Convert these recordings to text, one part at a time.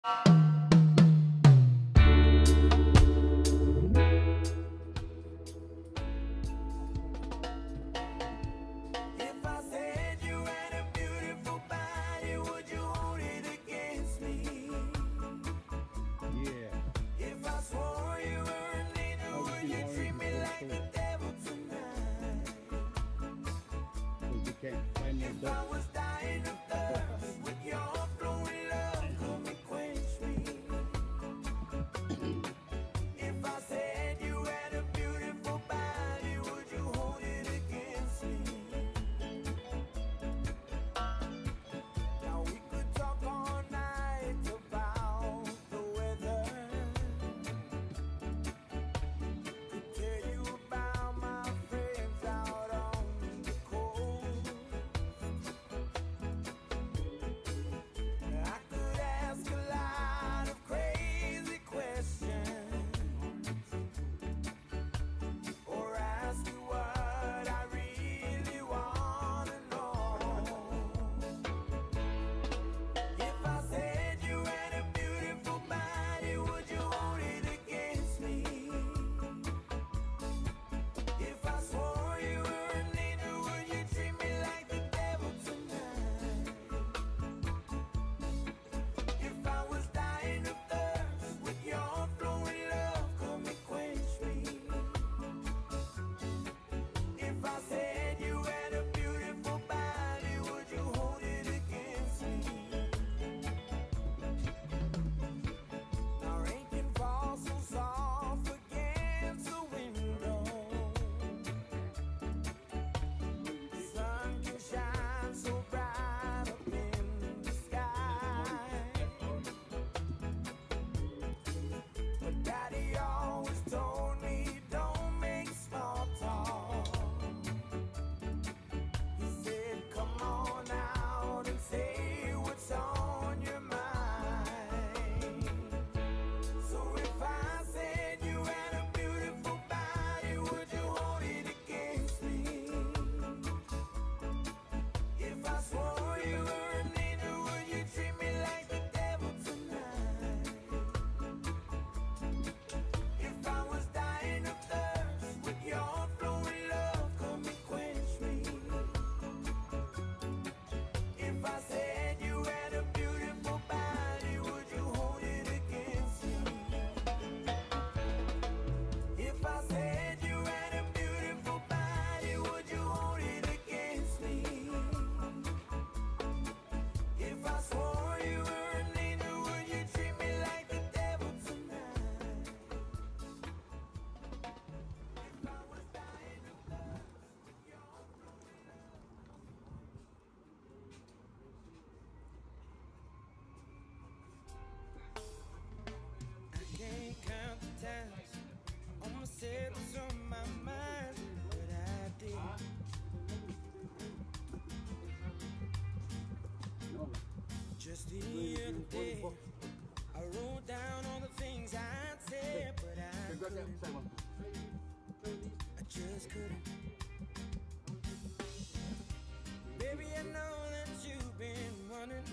If I was dying of thirst, with your flowing love, come and quench me. If I said you had a beautiful body, would you hold it against me? Now we could talk all night about the weather. Could tell you about my friends out on the coast. I could ask a lot of crazy questions, or ask you what I really wanna know. If I said you had a beautiful body, would you hold it against me? If I swore you were an angel, would you treat me like the devil tonight? If I was dying of thirst, with your flowing love, come and quench me. If I said you had a beautiful body, would you hold it against me? Now rain can fall so soft against the window. The sun can shine so bright up in the sky. But Daddy always told me, don't make small talk. He said, come on out and say what's on your mind. So if I said you had a beautiful body, would you hold it against me? If I swore you were an angel, would you treat me like the devil tonight? If I was dying of thirst, with your flowing love, come and quench me. If I said you had a beautiful body, would you hold it against me? If I said you had a beautiful body, would you hold it against me? If I swore you were an angel, would you treat me like the devil tonight? If I was dying of thirst, with your flowing love. I can't count the times almost said what's on my mind, but I did. Just the other day, I wrote down all the things I'd said, but I couldn't. I just couldn't. Baby, I know that you've been running.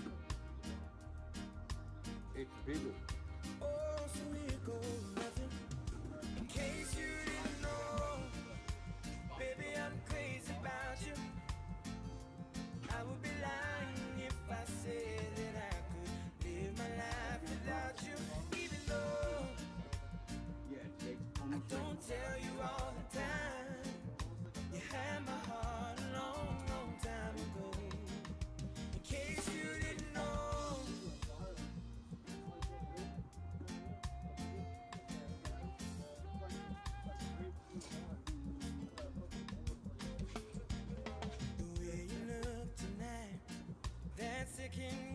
It's bigger. Oh, so here goes nothing. In case you didn't know, baby, I'm crazy about you. I would be lying if I said that I could live my life without you. Even though I don't tell you all the time, you had my heart a long, long time ago. In case you didn't know. The way you look tonight, that's taking